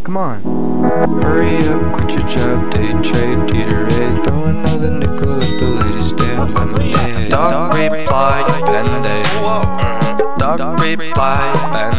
Come on. Hurry up, quit your job, day trade, teeter egg. Throw another nickel at the latest damn lemonade. Dog replied, Penday. Dog replied, Penday.